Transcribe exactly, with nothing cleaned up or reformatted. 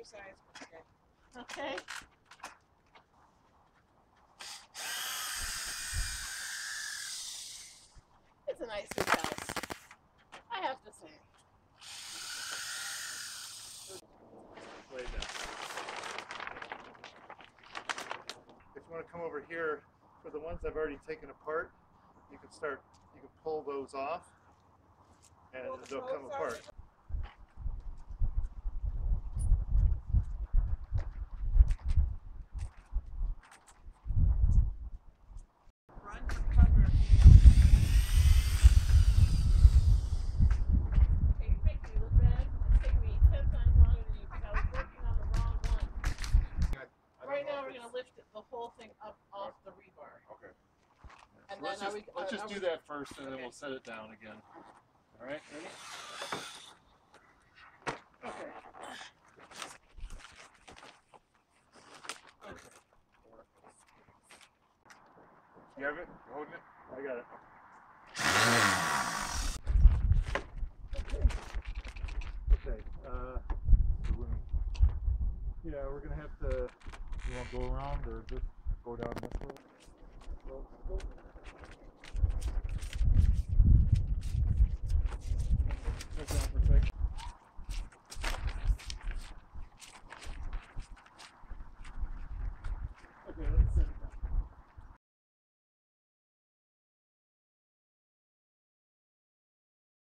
exercise. Okay. Okay. It's a nice big house, I have to say. Way down. If you want to come over here, for the ones I've already taken apart, you can start, you can pull those off and Well, the they'll come bolts apart. Run for cover. Okay, you make me look bad. It's taking me ten times longer than you because I was working on the wrong one. Right now we're going to lift the whole thing up off the rebar. Okay. And So let's then are just, we, let's uh, just are do we, that first and then okay. we'll set it down again. All right, ready? Okay. You have it? You holding it? I got it. Okay. Uh, so we're gonna, yeah, we're gonna have to. You want to go around or just go down this way? Go, go.